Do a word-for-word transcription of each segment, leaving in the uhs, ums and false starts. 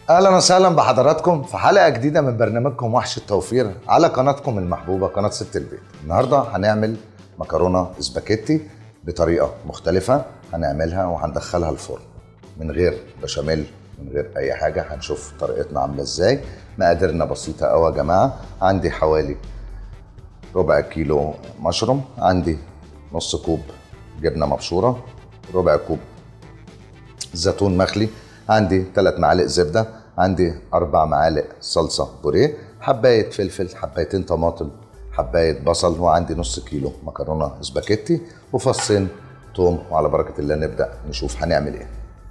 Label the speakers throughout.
Speaker 1: اهلا وسهلا بحضراتكم في حلقه جديده من برنامجكم وحش التوفير على قناتكم المحبوبه قناه ست البيت. النهارده هنعمل مكرونه سباكيتي بطريقه مختلفه، هنعملها وهندخلها الفرن من غير بشاميل، من غير اي حاجه. هنشوف طريقتنا عامله ازاي. مقاديرنا بسيطه قوي يا جماعه. عندي حوالي ربع كيلو مشروم، عندي نص كوب جبنه مبشوره، ربع كوب زيتون مخلي، عندي ثلاث معالق زبده، عندي اربع معالق صلصه بوريه، حبايه فلفل، حبايتين طماطم، حبايه بصل، وعندي نص كيلو مكرونه سباكيتي وفصين توم. وعلى بركه الله نبدا نشوف هنعمل ايه.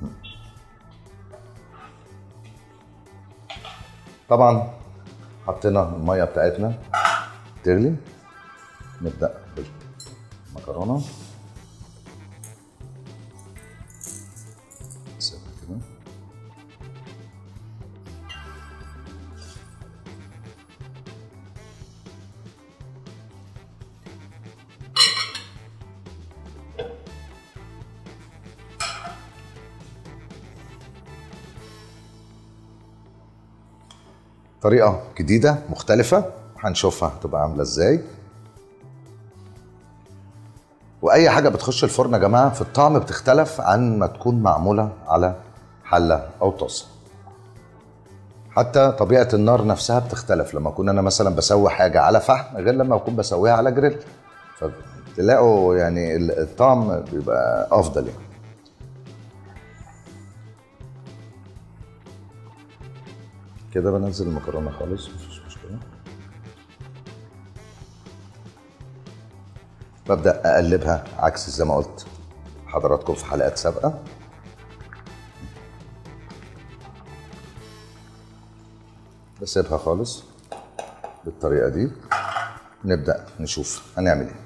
Speaker 1: طبعا حطينا الميه بتاعتنا تغلي، نبدا بالمكرونه كده. طريقة جديدة مختلفة هنشوفها هتبقى عاملة ازاي. واي حاجة بتخش الفرن يا جماعة في الطعم بتختلف عن ما تكون معمولة على حلة او طاسة. حتى طبيعة النار نفسها بتختلف، لما اكون انا مثلا بسوي حاجة على فحم غير لما اكون بسويها على جريل، فتلاقوا يعني الطعم بيبقى افضل يعني. كده بنزل المكرونه خالص، مفيش مشكله. ببدا اقلبها عكس زي ما قلت حضراتكم في حلقات سابقه. بسيبها خالص بالطريقه دي. نبدا نشوف هنعمل ايه.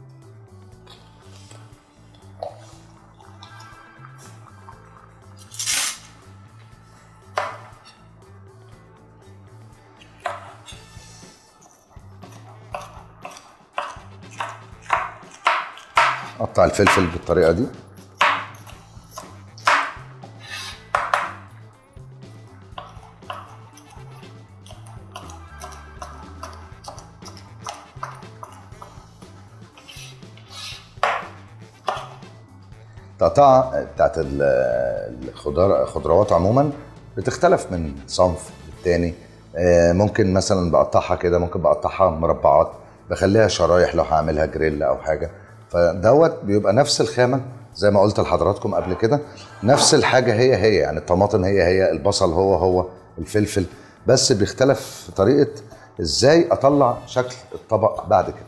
Speaker 1: قطع الفلفل بالطريقه دي. التقطيعه بتاعت الخضار الخضروات عموما بتختلف من صنف للتاني. ممكن مثلا بقطعها كده، ممكن بقطعها مربعات، بخليها شرايح لو هعملها جريل او حاجه. فدوت بيبقى نفس الخامه زي ما قلت لحضراتكم قبل كده، نفس الحاجه هي هي، يعني الطماطم هي هي، البصل هو هو، الفلفل، بس بيختلف في طريقه ازاي اطلع شكل الطبق بعد كده.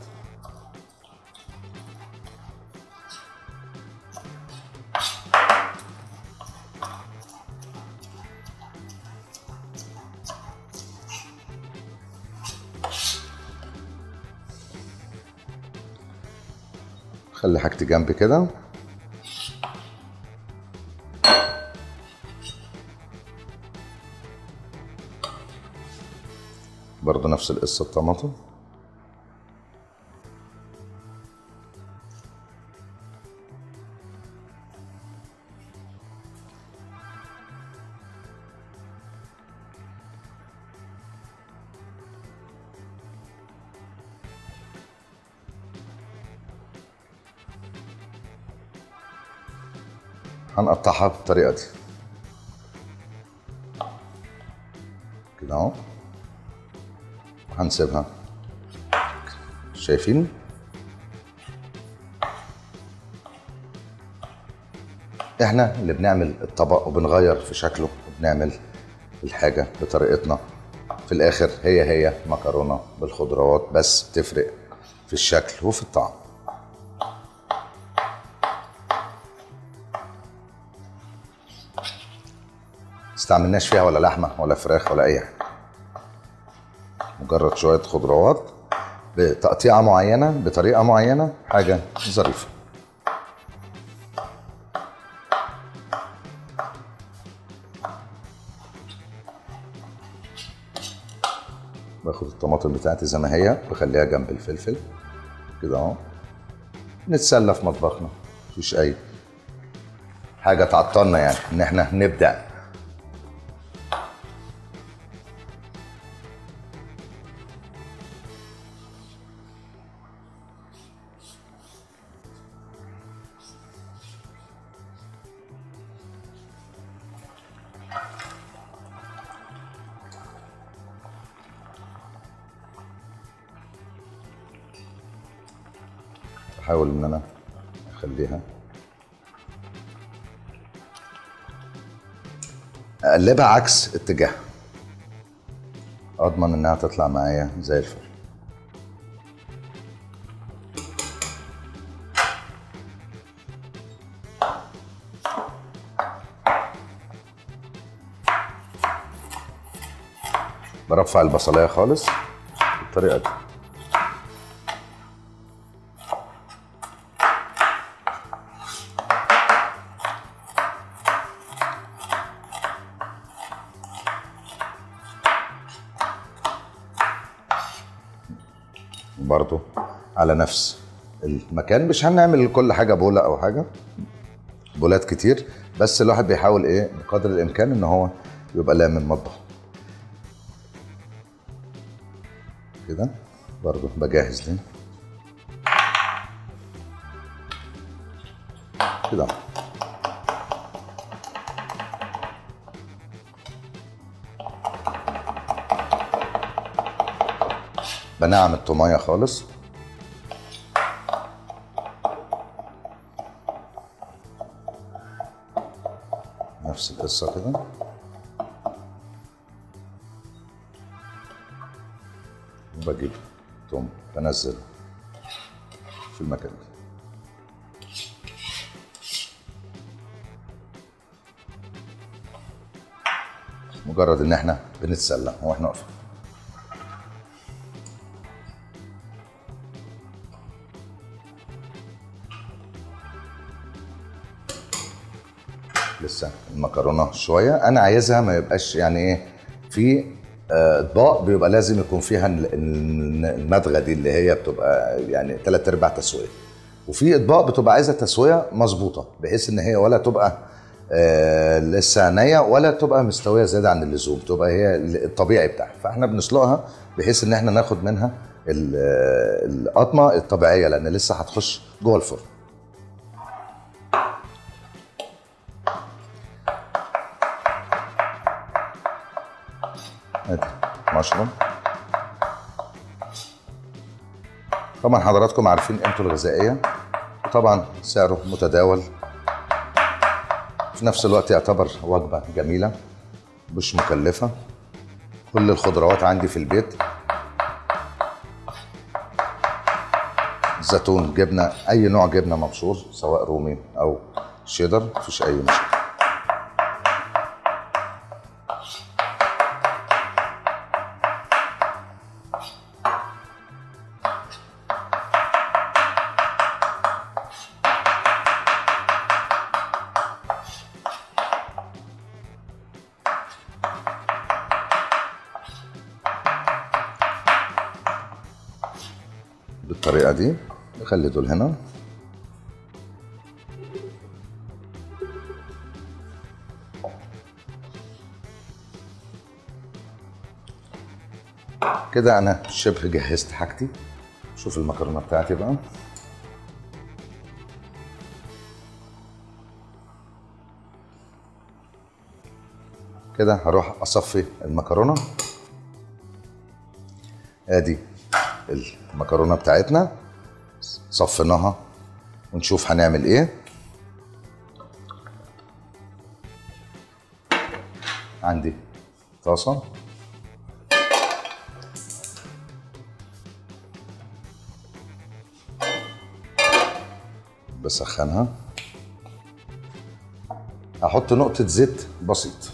Speaker 1: خلي حاجتي جنبي كده. برضو نفس القصة الطماطم. هنقطعها بالطريقة دي كده اهو. هنسيبها، شايفين؟ احنا اللي بنعمل الطبق وبنغير في شكله وبنعمل الحاجة بطريقتنا. في الاخر هي هي مكرونة بالخضروات، بس بتفرق في الشكل وفي الطعم. استعملناش فيها ولا لحمة ولا فراخ ولا اي حاجة، مجرد شوية خضروات بتقطيعة معينة بطريقة معينة، حاجة ظريفة. باخد الطماطم بتاعتي زي ما هي، بخليها جنب الفلفل كده اهو. نتسلى في مطبخنا، مفيش اي حاجة تعطلنا يعني ان احنا نبدأ. بحاول ان انا اخليها اقلبها عكس اتجاهها، اضمن انها تطلع معايا زي الفل. برفع البصلايه خالص بالطريقه دي. برضو على نفس المكان، مش هنعمل كل حاجه بوله او حاجه، بولات كتير، بس الواحد بيحاول ايه بقدر الامكان ان هو يبقى لامم مطبخه كده. برضو بجهز دي كده. بنعم الطمايه خالص. نفس القصه كده. وبجيب توم بنزل في المكان ده. مجرد ان احنا بنتسلى واحنا واقفين. لسه المكرونه شويه، انا عايزها ما يبقاش يعني ايه في اطباق بيبقى لازم يكون فيها المدغه دي اللي هي بتبقى يعني تلات ارباع تسويه، وفي اطباق بتبقى عايزه تسويه مظبوطه بحيث ان هي ولا تبقى آه لسه نيه ولا تبقى مستويه زياده عن اللزوم، تبقى هي الطبيعي بتاعها. فاحنا بنسلقها بحيث ان احنا ناخد منها القطمه الطبيعيه لان لسه هتخش جوه الفرن. ادي مشروم. طبعا حضراتكم عارفين قيمته الغذائيه، وطبعا سعره متداول، في نفس الوقت يعتبر وجبه جميله مش مكلفه. كل الخضروات عندي في البيت، زيتون، جبنه، اي نوع جبنه مبشور سواء رومي او شيدر، مفيش اي مشكله. بالطريقه دي نخلي دول هنا. كده انا شبه جهزت حاجتي. شوف المكرونه بتاعتي بقى. كده هروح اصفي المكرونه. ادي المكرونه بتاعتنا صفيناها، ونشوف هنعمل ايه. عندي طاسه بسخنها، هحط نقطه زيت بسيط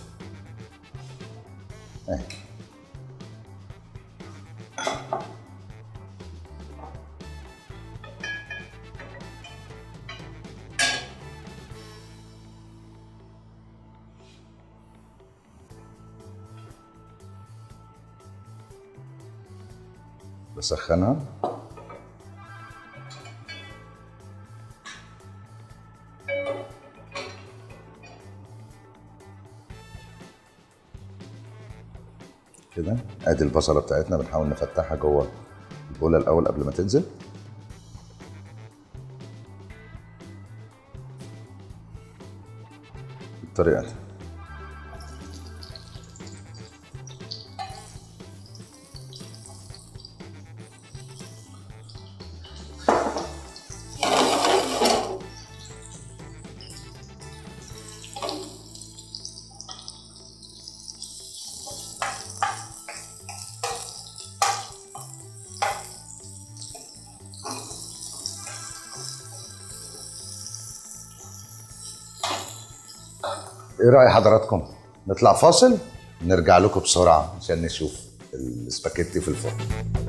Speaker 1: اهي. بسخنها كده. ادي البصله بتاعتنا بنحاول نفتحها جوه البوله الاول قبل ما تنزل. بالطريقه دي. ايه رأي حضراتكم؟ نطلع فاصل نرجع لكم بسرعة عشان نشوف السباكيتي في الفرن.